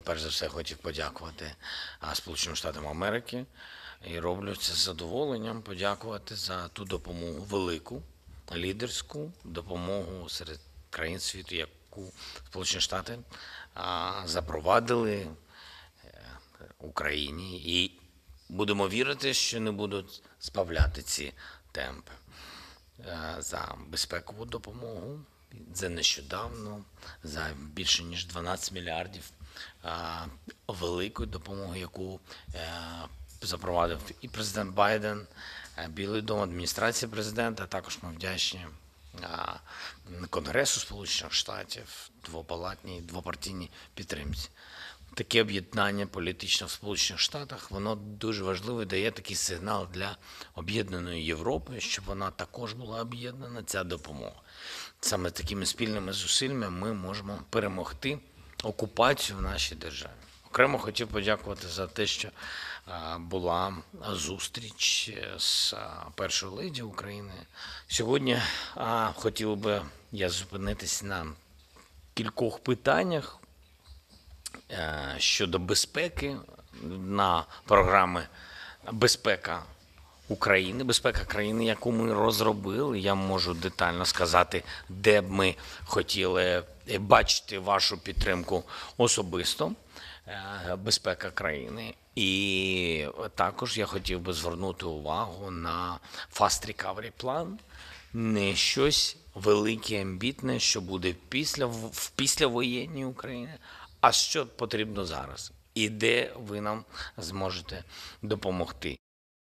перш за все хотів подякувати Сполученим Штатам Америки і роблю це з задоволенням подякувати за ту допомогу велику, лідерську допомогу серед країн світу, яку Сполучені Штати запровадили Україні. І будемо вірити, що не будуть збавляти ці темпи. За безпекову допомогу, це нещодавно, за більше ніж 12 мільярдів великої допомоги, яку запровадив і президент Байден, Білий дом, адміністрація президента, а також ми вдячні Конгресу Сполучених Штатів, двопалатній, двопартійній підтримці. Таке об'єднання політичне в Сполучених Штатах, воно дуже важливо і дає такий сигнал для об'єднаної Європи, щоб вона також була об'єднана, ця допомога. Саме такими спільними зусиллями ми можемо перемогти окупацію в нашій державі. Окремо хотів подякувати за те, що була зустріч з першою леді України. Сьогодні хотів би я зупинитись на кількох питаннях щодо безпеки, на програми «Безпека України», «Безпека країни», яку ми розробили. Я можу детально сказати, де б ми хотіли бачити вашу підтримку особисто. Безпека країни. І також я хотів би звернути увагу на Fast Recovery план. Не щось велике, амбітне, що буде в післявоєнній Україні, а що потрібно зараз. І де ви нам зможете допомогти.